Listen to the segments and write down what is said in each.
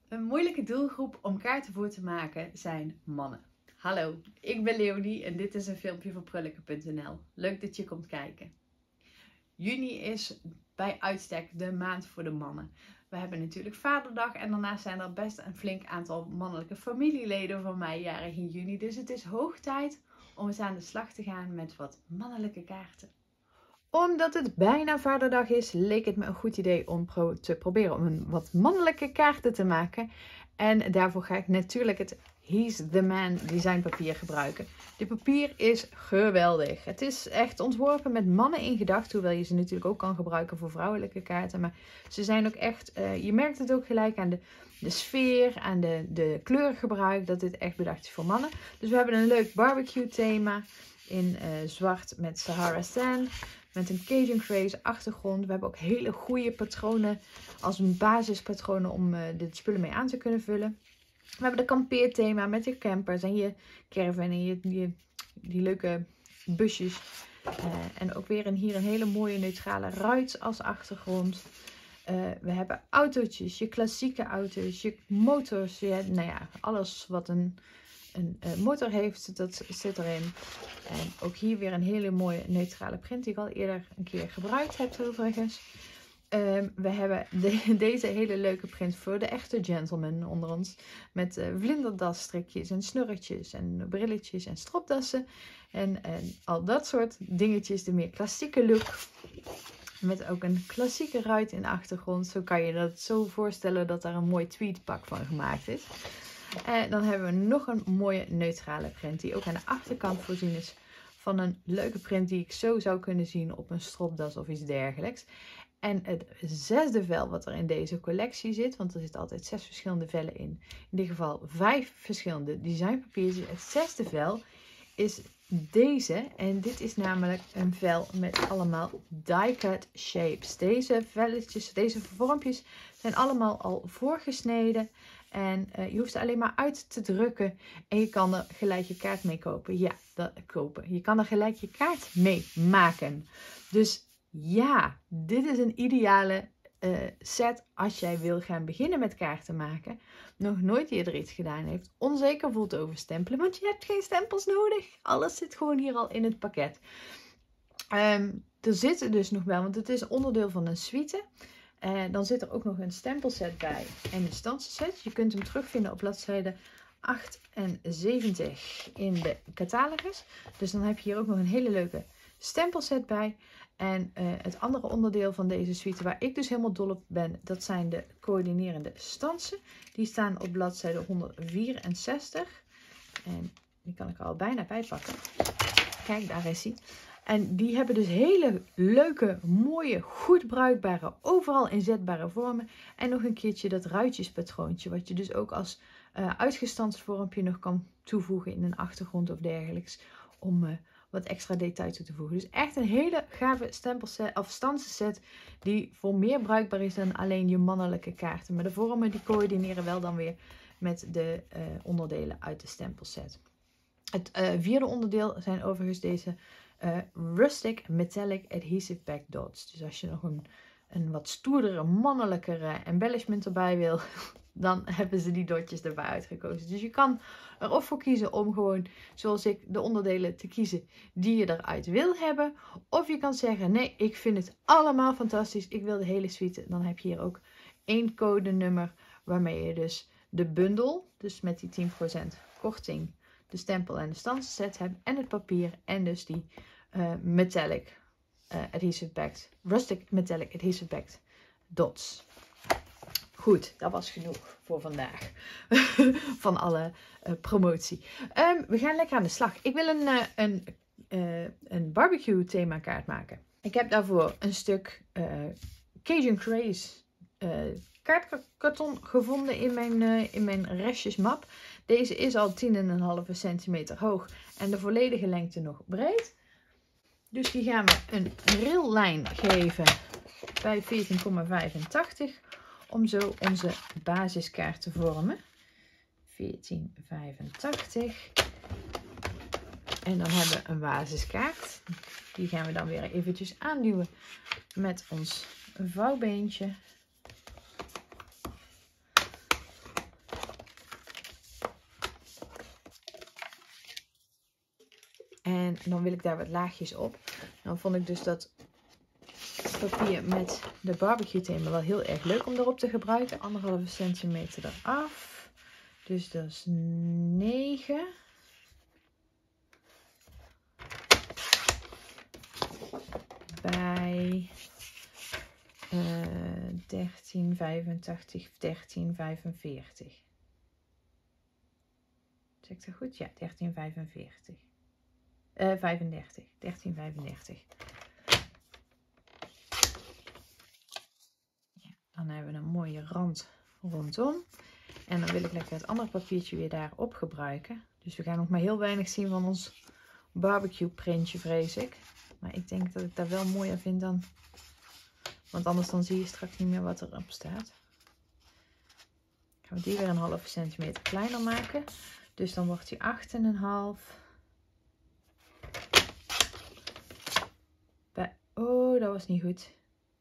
Een moeilijke doelgroep om kaarten voor te maken zijn mannen. Hallo, ik ben Leonie en dit is een filmpje voor Prullenke.nl. Leuk dat je komt kijken. Juni is bij uitstek de maand voor de mannen. We hebben natuurlijk Vaderdag en daarnaast zijn er best een flink aantal mannelijke familieleden van mij jarig in juni. Dus het is hoog tijd om eens aan de slag te gaan met wat mannelijke kaarten. Omdat het bijna Vaderdag is, leek het me een goed idee om te proberen om een wat mannelijke kaarten te maken. En daarvoor ga ik natuurlijk het He's the Man designpapier gebruiken. Dit papier is geweldig. Het is echt ontworpen met mannen in gedachten, hoewel je ze natuurlijk ook kan gebruiken voor vrouwelijke kaarten. Maar ze zijn ook echt, je merkt het ook gelijk aan de sfeer, aan de kleurengebruik, dat dit echt bedacht is voor mannen. Dus we hebben een leuk barbecue thema in zwart met Sahara Sand. Met een Cajun Craze achtergrond. We hebben ook hele goede patronen als een basispatronen om de spullen mee aan te kunnen vullen. We hebben de kampeerthema met je campers en je caravan en die leuke busjes. En ook weer hier een hele mooie neutrale ruit als achtergrond. We hebben autootjes, je klassieke auto's, je motors. Nou ja, alles wat een motor heeft, dat zit erin. En ook hier weer een hele mooie neutrale print die ik al eerder een keer gebruikt heb overigens. We hebben deze hele leuke print voor de echte gentleman onder ons. Met vlinderdasstrikjes en snurretjes en brilletjes en stropdassen. En al dat soort dingetjes, de meer klassieke look. Met ook een klassieke ruit in de achtergrond. Zo kan je dat zo voorstellen dat daar een mooi tweedpak van gemaakt is. En dan hebben we nog een mooie neutrale print die ook aan de achterkant voorzien is van een leuke print die ik zo zou kunnen zien op een stropdas of iets dergelijks. En het zesde vel wat er in deze collectie zit, want er zitten altijd 6 verschillende vellen in dit geval 5 verschillende designpapieren. Het zesde vel is deze en dit is namelijk een vel met allemaal die-cut shapes. Deze velletjes, deze vormpjes zijn allemaal al voorgesneden. En je hoeft ze alleen maar uit te drukken en je kan er gelijk je kaart mee kopen. Ja, kopen. Je kan er gelijk je kaart mee maken. Dus ja, dit is een ideale set als jij wil gaan beginnen met kaarten maken. Nog nooit eerder iets gedaan heeft. Onzeker voelt over stempelen, want je hebt geen stempels nodig. Alles zit gewoon hier al in het pakket. Er zitten dus nog wel, want het is onderdeel van een suite. Dan zit er ook nog een stempelset bij en een stansenset. Je kunt hem terugvinden op bladzijde 78 in de catalogus. Dus dan heb je hier ook nog een hele leuke stempelset bij. En het andere onderdeel van deze suite waar ik dus helemaal dol op ben, dat zijn de coördinerende stansen. Die staan op bladzijde 164. En die kan ik er al bijna bij pakken. Kijk, daar is hij. En die hebben dus hele leuke, mooie, goed bruikbare, overal inzetbare vormen. En nog een keertje dat ruitjespatroontje, wat je dus ook als uitgestanst vormpje nog kan toevoegen in een achtergrond of dergelijks. Om wat extra detail toe te voegen. Dus echt een hele gave stempelset of stansenset die voor meer bruikbaar is dan alleen je mannelijke kaarten. Maar de vormen die coördineren wel dan weer met de onderdelen uit de stempelset. Het vierde onderdeel zijn overigens deze Rustic Metallic Adhesive Back Dots. Dus als je nog een wat stoerdere, mannelijkere embellishment erbij wil, dan hebben ze die dotjes erbij uitgekozen. Dus je kan er of voor kiezen om gewoon, zoals ik, de onderdelen te kiezen die je eruit wil hebben. Of je kan zeggen, nee, ik vind het allemaal fantastisch. Ik wil de hele suite. Dan heb je hier ook 1 codenummer waarmee je dus de bundel, dus met die 10% korting, de stempel en de stansenset hebt. En het papier en dus die metallic adhesive backed, rustic metallic adhesive backed dots. Goed, dat was genoeg voor vandaag. Van alle promotie. We gaan lekker aan de slag. Ik wil een barbecue thema kaart maken. Ik heb daarvoor een stuk Cajun Craze kaartkarton gevonden in mijn restjesmap. Deze is al 10,5 centimeter hoog en de volledige lengte nog breed. Dus die gaan we een raillijn geven bij 14,85 om zo onze basiskaart te vormen. 14,85. En dan hebben we een basiskaart. Die gaan we dan weer eventjes aanduwen met ons vouwbeentje. En dan wil ik daar wat laagjes op. Dan vond ik dus dat papier met de barbecue thema wel heel erg leuk om erop te gebruiken. 1,5 centimeter eraf. Dus dat is 9. Bij 1385, 1345. Zeg ik dat goed? Ja, 1345. 35, 1335. Ja, dan hebben we een mooie rand rondom. En dan wil ik lekker het andere papiertje weer daarop gebruiken. Dus we gaan nog maar heel weinig zien van ons barbecue printje, vrees ik. Maar ik denk dat ik dat wel mooier vind dan... Want anders dan zie je straks niet meer wat erop staat. Gaan we die weer 1,5 centimeter kleiner maken. Dus dan wordt die 8,5. Oh, dat was niet goed.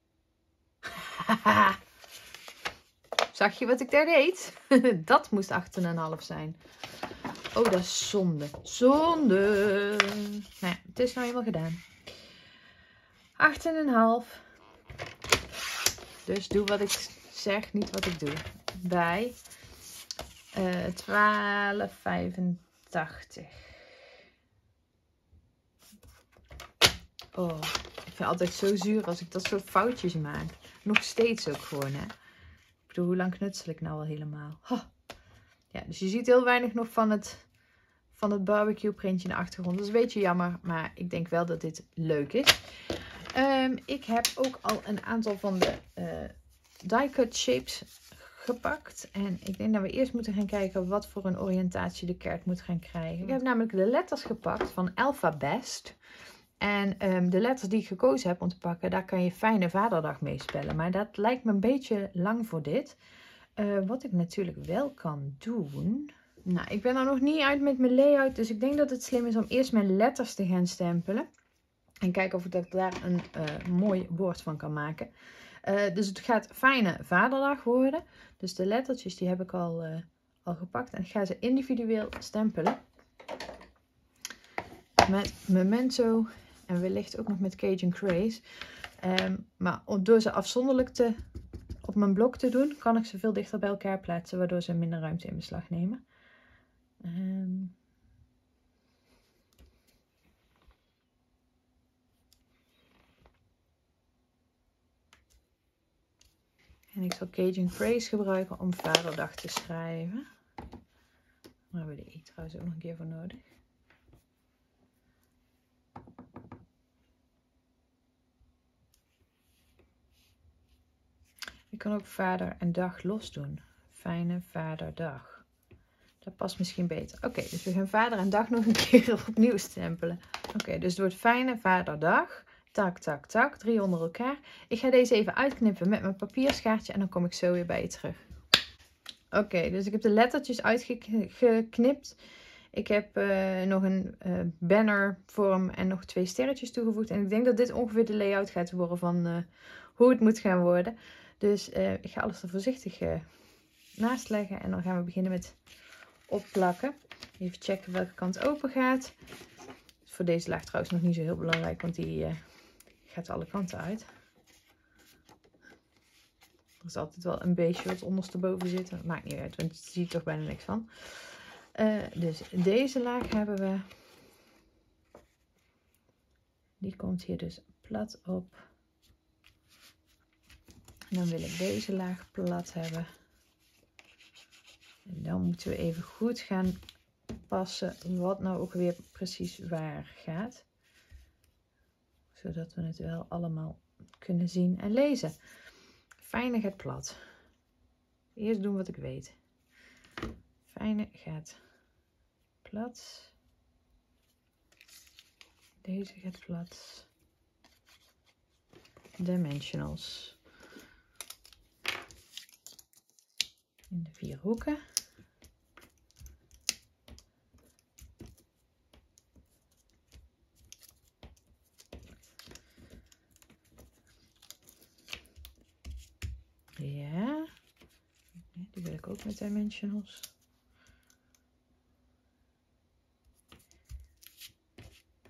Zag je wat ik daar deed? Dat moest 8,5 zijn. Oh, dat is zonde. Zonde. Nou ja, het is nou helemaal gedaan. 8,5. Dus doe wat ik zeg, niet wat ik doe. Bij 12,85. Oh, ik vind het altijd zo zuur als ik dat soort foutjes maak. Nog steeds ook gewoon, hè. Ik bedoel, hoe lang knutsel ik nou al helemaal? Oh. Ja, dus je ziet heel weinig nog van het barbecue printje in de achtergrond. Dat is een beetje jammer, maar ik denk wel dat dit leuk is. Ik heb ook al een aantal van de die cut shapes gepakt. En ik denk dat we eerst moeten gaan kijken wat voor een oriëntatie de kaart moet gaan krijgen. Ik heb namelijk de letters gepakt van Alphabest. En de letters die ik gekozen heb om te pakken, daar kan je Fijne Vaderdag mee spellen. Maar dat lijkt me een beetje lang voor dit. Wat ik natuurlijk wel kan doen... Nou, ik ben er nog niet uit met mijn layout. Dus ik denk dat het slim is om eerst mijn letters te gaan stempelen. En kijken of ik daar een mooi woord van kan maken. Dus het gaat Fijne Vaderdag worden. Dus de lettertjes die heb ik al gepakt. En ik ga ze individueel stempelen. Met Memento. En wellicht ook nog met Cajun Craze. Maar door ze afzonderlijk op mijn blok te doen, kan ik ze veel dichter bij elkaar plaatsen. Waardoor ze minder ruimte in beslag nemen. En ik zal Cajun Craze gebruiken om Vaderdag te schrijven. Daar hebben we de i trouwens ook nog een keer voor nodig. Ik kan ook vader en dag los doen. Fijne Vaderdag. Dat past misschien beter. Oké, dus we gaan vader en dag nog een keer opnieuw stempelen. Oké, dus het wordt Fijne Vaderdag. Tak, tak, tak. 3 onder elkaar. Ik ga deze even uitknippen met mijn papierschaartje en dan kom ik zo weer bij je terug. Oké, dus ik heb de lettertjes uitgeknipt. Ik heb nog een bannervorm en nog 2 sterretjes toegevoegd. En ik denk dat dit ongeveer de layout gaat worden van hoe het moet gaan worden. Dus ik ga alles er voorzichtig naast leggen. En dan gaan we beginnen met opplakken. Even checken welke kant open gaat. Is voor deze laag trouwens nog niet zo heel belangrijk, want die gaat alle kanten uit. Er is altijd wel een beestje wat ondersteboven zit. Dat maakt niet uit, want je ziet toch bijna niks van. Dus deze laag hebben we. Die komt hier dus plat op. En dan wil ik deze laag plat hebben. En dan moeten we even goed gaan passen wat nou ook weer precies waar gaat. Zodat we het wel allemaal kunnen zien en lezen. Fijne gaat plat. Eerst doen wat ik weet. Fijne gaat plat. Deze gaat plat. Dimensionals. In de 4 hoeken. Ja, die wil ik ook met dimensionals.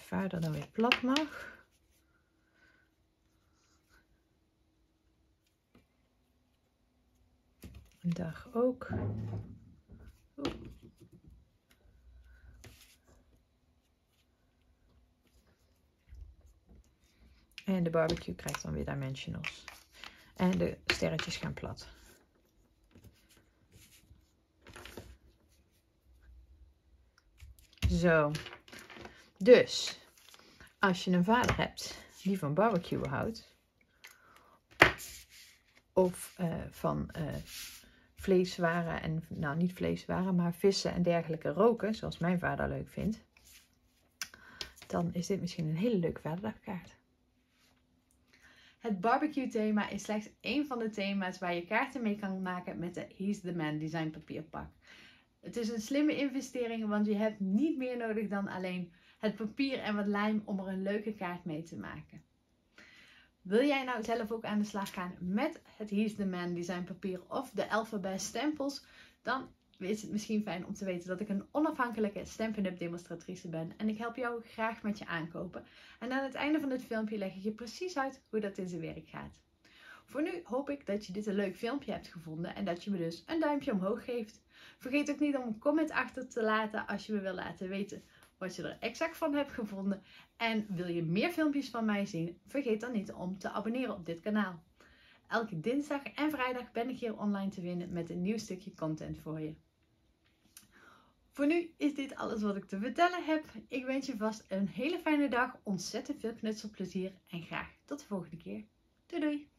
vader dan weer plat mag. En daar ook. Oep. En de barbecue krijgt dan weer dimensionals. En de sterretjes gaan plat. Zo. Dus, als je een vader hebt die van barbecue houdt. Of van vleeswaren en, nou niet vleeswaren, maar vissen en dergelijke roken. Zoals mijn vader leuk vindt. Dan is dit misschien een hele leuke vaderdagkaart. Het barbecue thema is slechts één van de thema's waar je kaarten mee kan maken met de He's the Man design papierpak. Het is een slimme investering, want je hebt niet meer nodig dan alleen het papier en wat lijm om er een leuke kaart mee te maken. Wil jij nou zelf ook aan de slag gaan met het He's the Man design papier of de Elphaba stempels, dan is het misschien fijn om te weten dat ik een onafhankelijke Stampin' Up demonstratrice ben en ik help jou graag met je aankopen. En aan het einde van dit filmpje leg ik je precies uit hoe dat in zijn werk gaat. Voor nu hoop ik dat je dit een leuk filmpje hebt gevonden en dat je me dus een duimpje omhoog geeft. Vergeet ook niet om een comment achter te laten als je me wil laten weten wat je er exact van hebt gevonden. En wil je meer filmpjes van mij zien, vergeet dan niet om te abonneren op dit kanaal. Elke dinsdag en vrijdag ben ik hier online te vinden met een nieuw stukje content voor je. Voor nu is dit alles wat ik te vertellen heb. Ik wens je vast een hele fijne dag, ontzettend veel knutselplezier en graag tot de volgende keer. Doei doei!